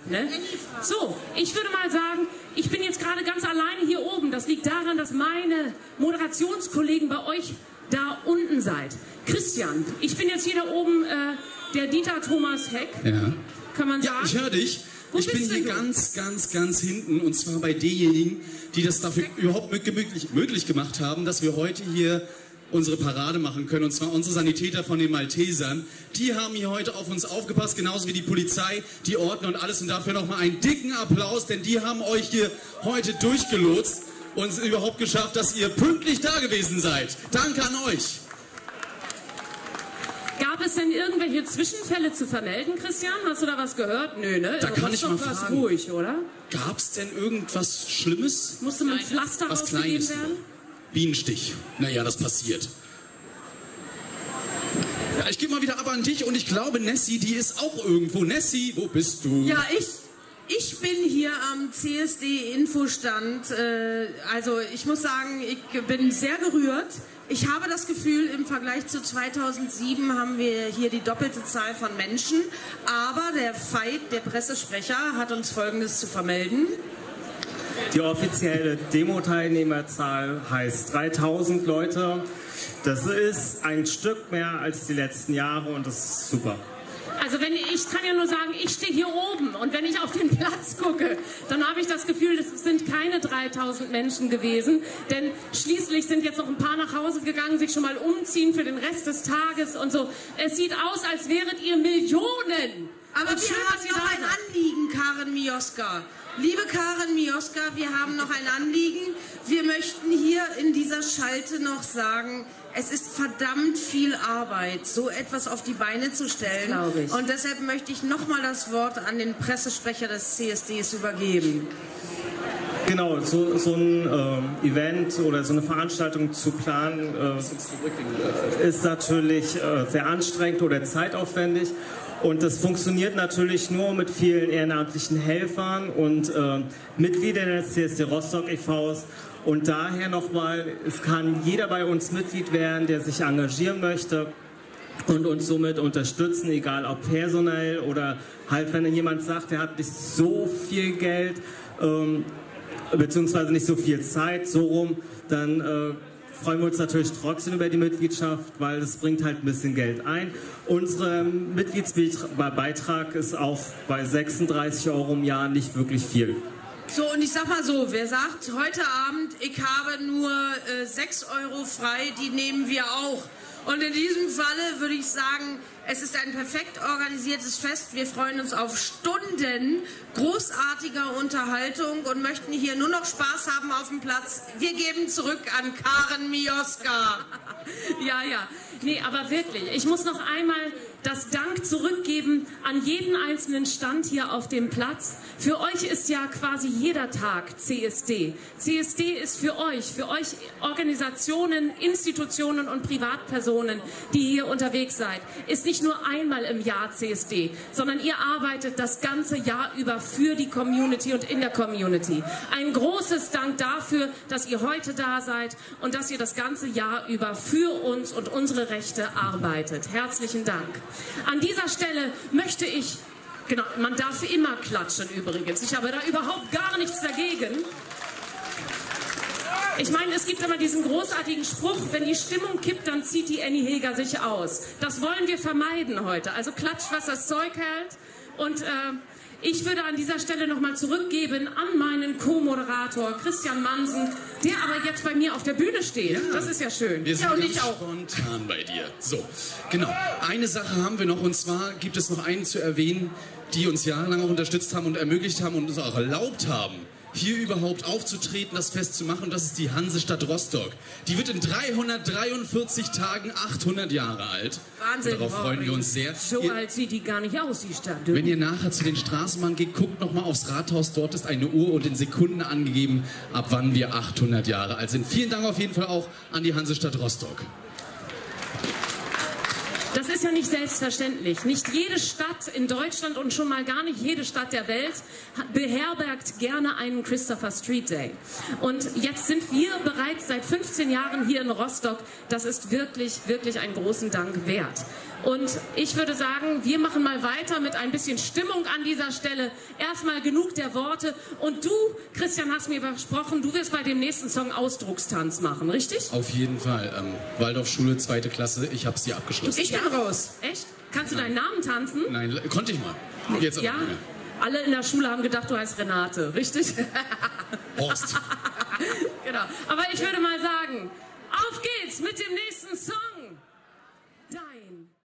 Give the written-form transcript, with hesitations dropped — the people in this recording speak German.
Ne? So, ich würde mal sagen, ich bin jetzt gerade ganz alleine hier oben. Das liegt daran, dass meine Moderationskollegen bei euch da unten seid. Christian, ich bin jetzt hier da oben der Dieter Thomas Heck, ja. Kann man sagen. Ja, ich höre dich. Ich bin hier ganz hinten, und zwar bei denjenigen, die das dafür überhaupt möglich gemacht haben, dass wir heute hier unsere Parade machen können, und zwar unsere Sanitäter von den Maltesern. Die haben hier heute auf uns aufgepasst, genauso wie die Polizei, die Ordner und alles, und dafür nochmal einen dicken Applaus, denn die haben euch hier heute durchgelotst und es überhaupt geschafft, dass ihr pünktlich da gewesen seid. Danke an euch. Gab es denn irgendwelche Zwischenfälle zu vermelden, Christian? Hast du da was gehört? Nö, ne? Da kann ich mal fragen. Ruhig, oder? Gab es denn irgendwas Schlimmes? Musste man Pflaster ausgegeben werden? Bienenstich. Naja, das passiert. Ja, ich gebe mal wieder ab an dich, und ich glaube, Nessie, die ist auch irgendwo. Nessie, wo bist du? Ja, ich bin hier am CSD-Infostand. Also ich muss sagen, ich bin sehr gerührt. Ich habe das Gefühl, im Vergleich zu 2007 haben wir hier die doppelte Zahl von Menschen. Aber der Veit, der Pressesprecher, hat uns Folgendes zu vermelden. Die offizielle Demo-Teilnehmerzahl heißt 3000 Leute. Das ist ein Stück mehr als die letzten Jahre, und das ist super. Also ich kann ja nur sagen, ich stehe hier oben, und wenn ich auf den Platz gucke, dann habe ich das Gefühl, es sind keine 3000 Menschen gewesen, denn schließlich sind jetzt noch ein paar nach Hause gegangen, sich schon mal umziehen für den Rest des Tages und so. Es sieht aus, als wäret ihr Millionen. Aber wir haben noch ein Anliegen, Karen Mioska. Liebe Karen Mioska, wir haben noch ein Anliegen. Wir möchten hier in dieser Schalte noch sagen, es ist verdammt viel Arbeit, so etwas auf die Beine zu stellen. Glaube ich. Und deshalb möchte ich nochmal das Wort an den Pressesprecher des CSDs übergeben. Genau, so ein Event oder so eine Veranstaltung zu planen ist natürlich sehr anstrengend oder zeitaufwendig. Und das funktioniert natürlich nur mit vielen ehrenamtlichen Helfern und Mitgliedern des CSD Rostock e.V.s. Und daher nochmal, es kann jeder bei uns Mitglied werden, der sich engagieren möchte und uns somit unterstützen, egal ob personell oder halt, wenn jemand sagt, er hat nicht so viel Geld, beziehungsweise nicht so viel Zeit, so rum, dann freuen wir uns natürlich trotzdem über die Mitgliedschaft, weil das bringt halt ein bisschen Geld ein. Unser Mitgliedsbeitrag ist auch bei 36 € im Jahr nicht wirklich viel. So, und ich sag mal so, wer sagt, heute Abend, ich habe nur 6 € frei, die nehmen wir auch. Und in diesem Falle würde ich sagen, es ist ein perfekt organisiertes Fest. Wir freuen uns auf Stunden großartiger Unterhaltung und möchten hier nur noch Spaß haben auf dem Platz. Wir geben zurück an Karen Mioska. Ja, ja. Nee, aber wirklich, ich muss noch einmal das Dank zurückgeben an jeden einzelnen Stand hier auf dem Platz. Für euch ist ja quasi jeder Tag CSD. CSD ist für euch Organisationen, Institutionen und Privatpersonen, die hier unterwegs seid, ist nicht nur einmal im Jahr CSD, sondern ihr arbeitet das ganze Jahr über für die Community und in der Community. Ein großes Dank dafür, dass ihr heute da seid und dass ihr das ganze Jahr über für uns und unsere Rechte arbeitet. Herzlichen Dank. An dieser Stelle möchte ich, genau, man darf immer klatschen übrigens, ich habe da überhaupt gar nichts dagegen. Ich meine, es gibt immer diesen großartigen Spruch, wenn die Stimmung kippt, dann zieht die Annie Heger sich aus. Das wollen wir vermeiden heute. Also klatscht, was das Zeug hält. Und ich würde an dieser Stelle nochmal zurückgeben an meinen Co-Moderator Christian Mansen, der aber jetzt bei mir auf der Bühne steht. Ja, das ist ja schön. Wir sind ganz spontan bei dir. So, genau. Eine Sache haben wir noch, und zwar gibt es noch einen zu erwähnen, die uns jahrelang auch unterstützt haben und ermöglicht haben und uns auch erlaubt haben, hier überhaupt aufzutreten, das Fest zu machen. Das ist die Hansestadt Rostock. Die wird in 343 Tagen 800 Jahre alt. Wahnsinn. Und darauf freuen wir uns sehr. So alt sieht die gar nicht aus, die Stadt. Wenn ihr nachher zu den Straßenbahnen geht, guckt nochmal aufs Rathaus. Dort ist eine Uhr und in Sekunden angegeben, ab wann wir 800 Jahre alt sind. Vielen Dank auf jeden Fall auch an die Hansestadt Rostock. Das ist ja nicht selbstverständlich. Nicht jede Stadt in Deutschland und schon mal gar nicht jede Stadt der Welt beherbergt gerne einen Christopher Street Day. Und jetzt sind wir bereits seit 15 Jahren hier in Rostock. Das ist wirklich, wirklich einen großen Dank wert. Und ich würde sagen, wir machen mal weiter mit ein bisschen Stimmung an dieser Stelle. Erstmal genug der Worte. Und du, Christian, hast mir versprochen, du wirst bei dem nächsten Song Ausdruckstanz machen, richtig? Auf jeden Fall. Waldorfschule, 2. Klasse, ich hab's hier abgeschlossen. Ich bin raus. Echt? Kannst du deinen Namen tanzen? Nein, konnte ich mal. Jetzt aber ja? nicht mehr. Alle in der Schule haben gedacht, du heißt Renate, richtig? Horst. Genau. Aber ich würde mal sagen, auf geht's mit dem nächsten Song.